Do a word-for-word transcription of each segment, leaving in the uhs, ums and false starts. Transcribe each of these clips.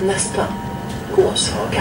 nästa gåsaga.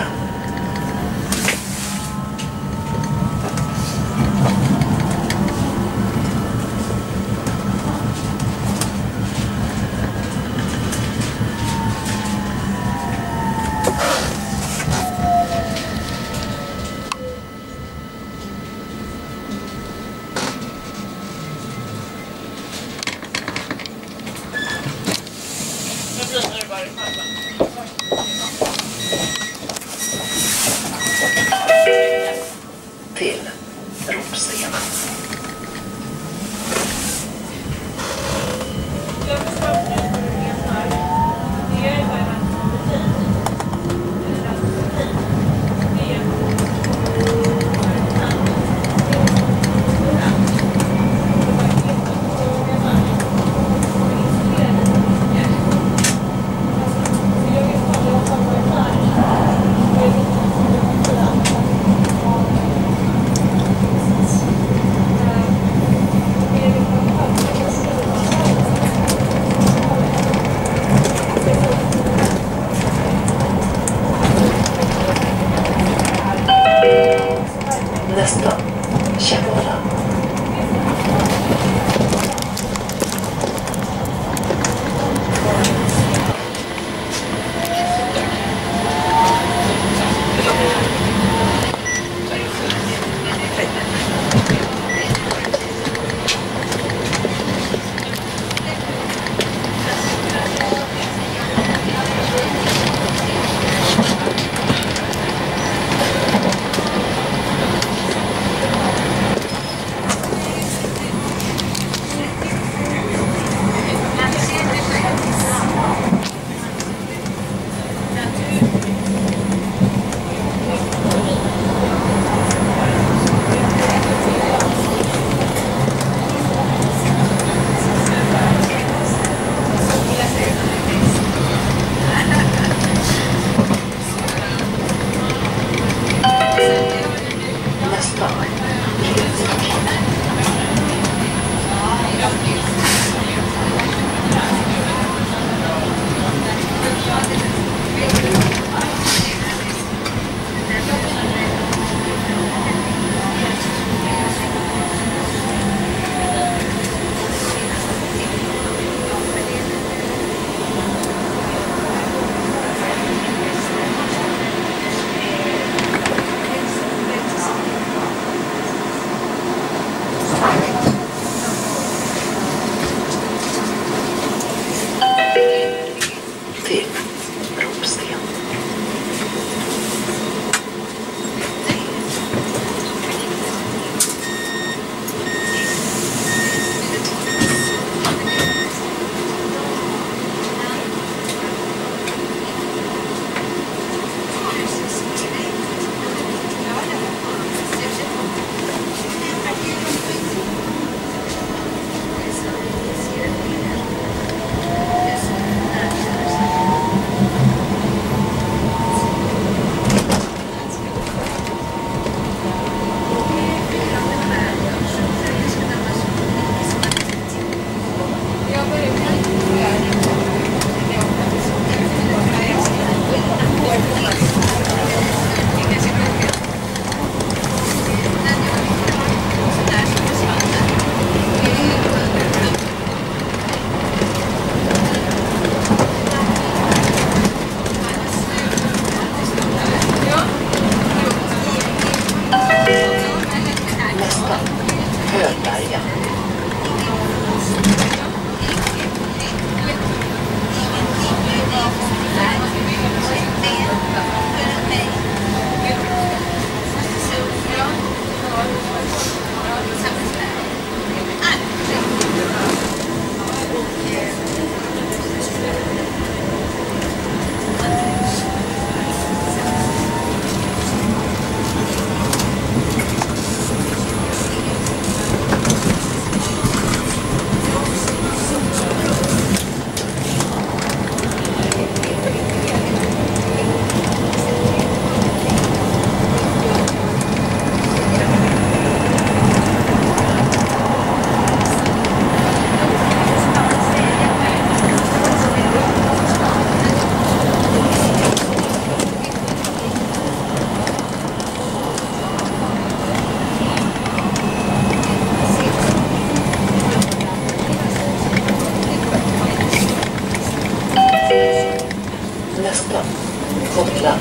Gotland.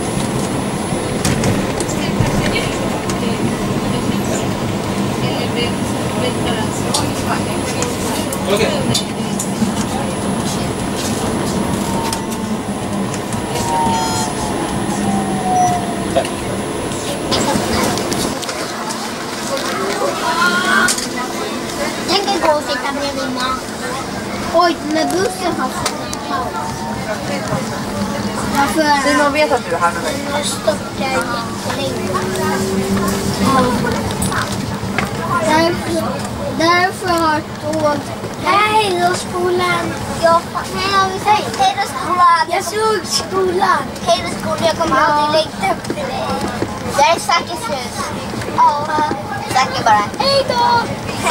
Okej. Tack. Jag kan gå och sitta bredvid mamma. Oj, med bussen har fått därför... Simon vet att du är här med mig. Jag stoppar jättelänge. Därför, därför har tåg... Hej då skolan! Jag, nej, jag vill säga hej då skolan! Jag såg skolan! Hej då skolan, jag kommer alltid längta efter dig. Det är Zackes hus. Ja, Zacke bara. Hej då!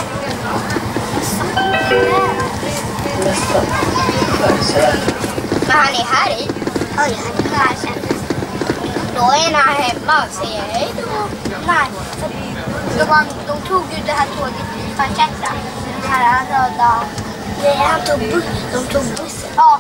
Nästan födelsedag. Men han är här i. Oj, han är här sen. Då är han hemma och säger hej då. Nej, så de, de tog ju det här tåget i Manchester. Den här röda... Nej, han tog bussen. De tog bussen. Ja.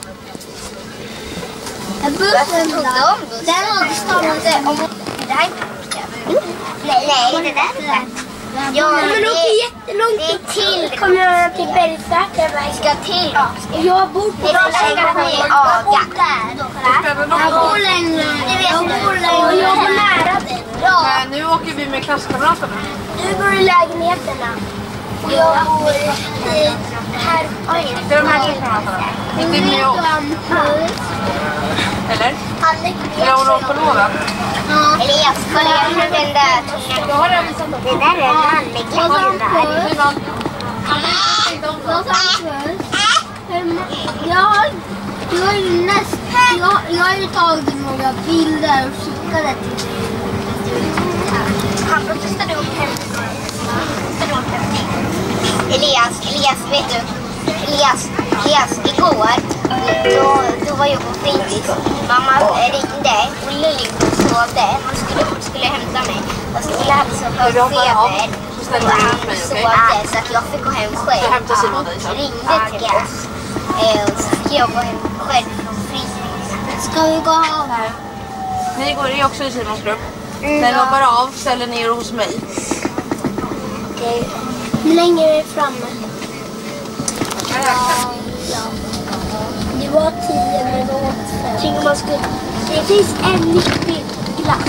Bussen tog de bussen? Den stavade om... Det här är inte... Nej, nej, det där är inte. Ja, men det åker jättelångt. Det är till. Kommer jag till Bergsverket? Jag ska till. Jag bor på Bergsverket. Ja, jag bor där. Jag bor längre. Jag bor längre. Jag bor nära dig. Ja. Men nu åker vi med klasskamraterna. Du bor i lägenheterna. Och jag bor i här. Det är de här klasskamraterna. Inte med oss. Eller? Eller har hon på loven? Elias, kolla hur den där tunga. Jag har redan visat dem. Det där är en anläggning där. Simon. Jag, jag, har ju näst, jag, jag har ju tagit några bilder och skickade till dig. Han protestade upp hem. Elias, Elias, vet du? Elias, Elias, igår då, då var jag på fritids. Mamma ringde och Lilly sovde. Han skulle, skulle hämta mig. Och skulle alltså ha feber. Och han sovde så att jag fick gå hem själv. Han ringde till oss. Och så fick jag gå hem själv från fritids. Ska vi gå av här? Ni går i också i Simons grupp. När ni hoppar av ställer ni er hos mig. Okej. Hur länge är vi framme? Ja, ja. Det var tio minuter. Tänk om man skulle... Det finns en nyttig glass.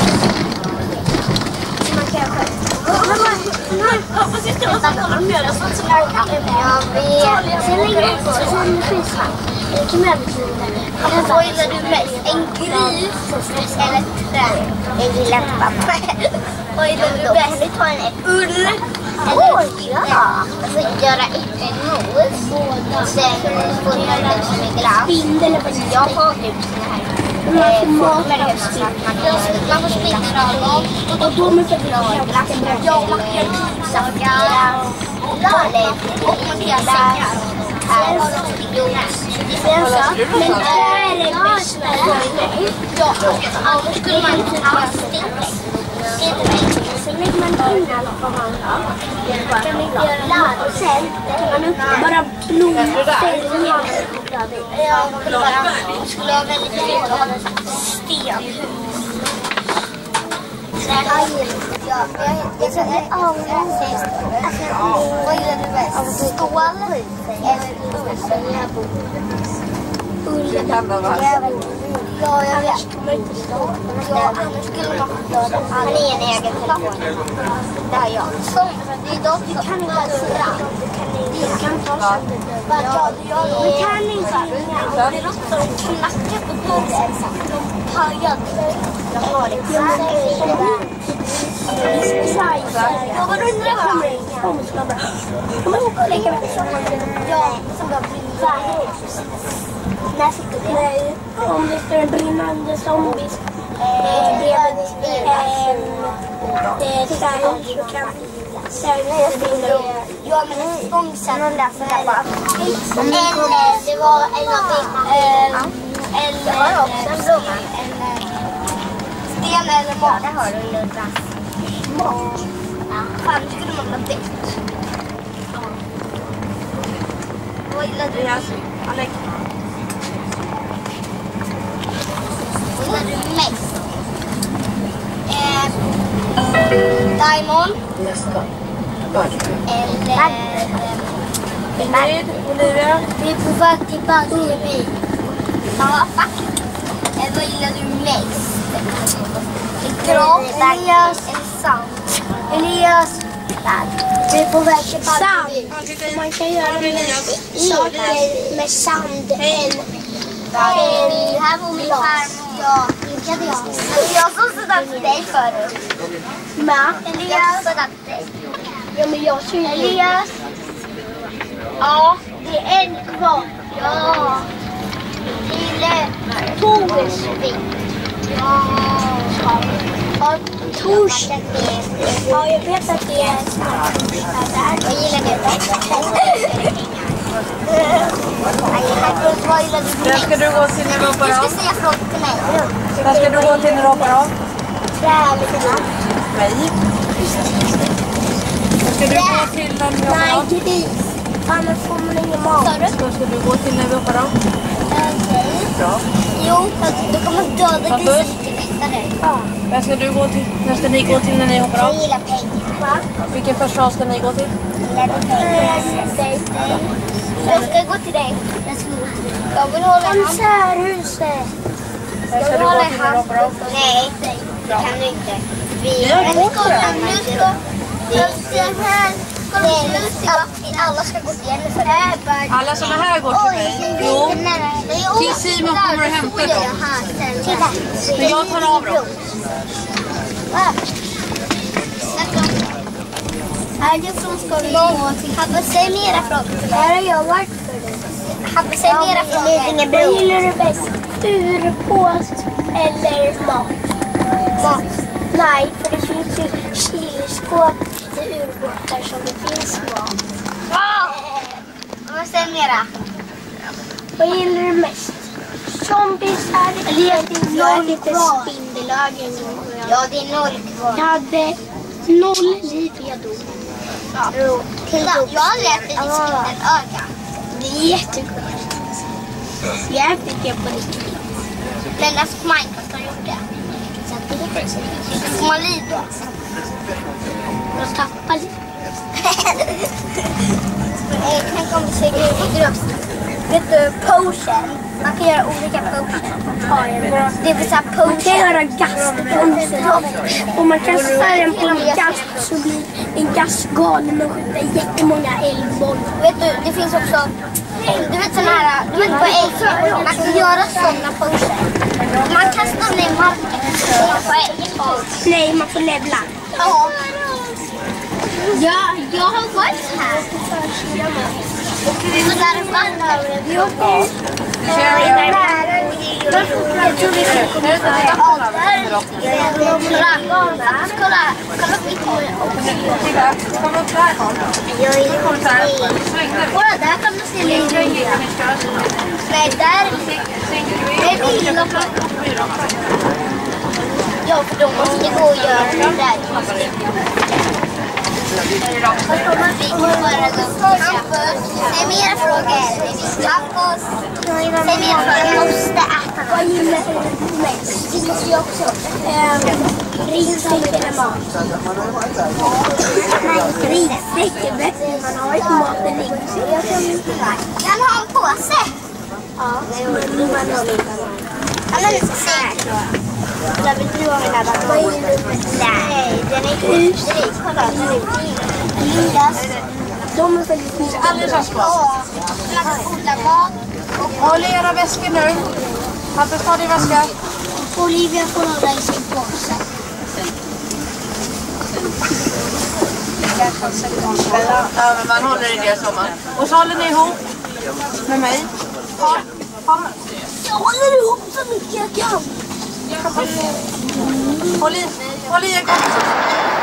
Man kan själv. Hoppas jag ska vara sådana mjöl och sånt som jag kan. Jag vet. Sen lägger jag på. Sen finns han. Det kan jag betyda. Vad gillar du mest? En gris eller trä? Jag gillar pappa. Vad gillar du bäst? Kan du ta en ull? Oj, ja. Alltså göra en mos. Och sen få göra det som en glass. Spindel eller vad? Jag har ju såna här. Former högst. Man får spindla dem. Och då kommer för glass. Ja, man kan göra saker. Och man kan göra sängar. Sen har de spindlos. Men det är det bästa. Ja, annars skulle man inte ha stick. Sen lägger man in allt vad man har. Kan man inte göra ladd och sen kan man upp bara blomställningar. Ja, det skulle vara väldigt fint att ha en stenhus. Jag känner avgångsvis. Vad gillar du bäst? Stål eller ull? Ja, jag vet. Ja, annars skulle man få döda. Han är en egen telefon. Det är jag. Som, det är dock. Du kan inte säga. Du kan ta sönder dörren. Ja, du kan inte. Det låter som knackar på dörren. De pajar. Jag har det. Jag var undrar vad de ringer. Kommer du ihåg att leka med det? Ja, som jag blir. När fick du det? Nej, om det står en brinnande zombies bredvid en särskild så kan särskilt bilder. Ja, men zombiesen och läser det bara. Eller det var en av dem. Eller det var också en blomma. Sten eller mat. Det har du Ludda. Mat. Fan, nu skulle man ha bäst. Vad gillar du? Alex. Vad gillar du Diamond. Nästa. Bagge. Eller... Ingrid, Olivia. Vi är på väg till Baggevi. Ja, faktiskt. Vad gillar du mest? Graf, Elias, sand. Elias, vi är på väg till Baggevi. Man kan göra saker med sand. Här var min farmor. Ja, vinkade jag. Jag som sådär för dig förut. Men, Elias. Ja, men jag tror Elias. Ja, det är en kvar. Ja. Till Torsvik. Ja. Ja, Torsvik. Ja, jag vet att det är en snart. Jag gillar det. Vad gillar du? Där ska du gå till när du hoppar Du ska av. säga frågor till mig. Där ska du gå till när du hoppar av. Träligorna. Nej. Där ska du gå till när du hoppar Nej, av. gris. Annars får man ingen mat. Där ska du gå till när vi hoppar av. Okej. Bra. Jo, då kommer man döda Varför? grisen till mästare. Ja. Där ska du gå till. När ska ni gå till när ni hoppar av? Jag gillar pengar. Va? Vilken första ska ni gå till? Jag gillar pengar. Jag ska gå till dig. Jag ska gå till dig. Jag vill hålla i Konserthuset. Där ska du gå till när du hoppar av. Nej, det kan du inte. Vi har gjort det. Nu ska alla ska gå till en. Alla såna här går till mig. Jo. Till Simon kommer och hämtar dem. Men jag tar av dem. Är det som ska vi gå till? Habbe, säg mera frågor. Här har jag varit för dig. Habbe, säg mera frågor. Vad gillar du bäst? Urpåst eller mat? Mat. Nej, för det finns ju kylskåp till urbåtar som det finns mat. Vad säger mera? Vad gillar du mest? Zombisar eller jag är lite spindelögon. Ja, det är noll kvar. Jag hade noll liv jag dog. Ja. Titta, jag har lärt dig ditt spindelöga. Det är jättegott. Jag fick det på riktigt. Men när Minecraft har gjort det. Så det får man liv då. Och tappa liv. Tänk om vi säger i grupp. Vet du, potion. Man kan göra olika potion. Det vill säga potion. Man kan göra gaspotion. Och man kan sätta den på en gas så blir en gasgalen och skjuta jättemånga eldbollar. Vet du, det finns också... Du vet sådana här... Du vet på ägg. Man kan göra sådana potion. Man kastar ner marken på ägg. Nej, man får levla. Ja. Ja, jag har varit här. Och det är där vandrar vi. Jo. Jag tror vi ska komma här. Kolla, kolla, kolla på mitt hår. Kom upp där. Jag är inte. Kolla, där kan man se lite. Nej, där. Det är bilen. Ja, för de måste gå och göra det där. Säg mera frågor. Tacos. Säg mera frågor. Jag måste äta. Vad gillar du mest? Det finns ju också rissäck eller mat. Rissäck är bäst när man har ett mat eller ris. Kan ha en påse? Ja. Ja, men säg. Jag vill du ha mina dagar. Vad gillar du mest? Nej, den är inte rik. Kolla, den är inte rik. Lindas. De är väldigt mycket. Alldeles så bra. Håll i era väskor nu. Hampus, ta din väska. Olivia får hålla i sin påse. Ja, men man håller i det som man. Och så håller ni ihop med mig. Ja. Jag håller ihop så mycket jag kan. Håll i, håll i en kompis.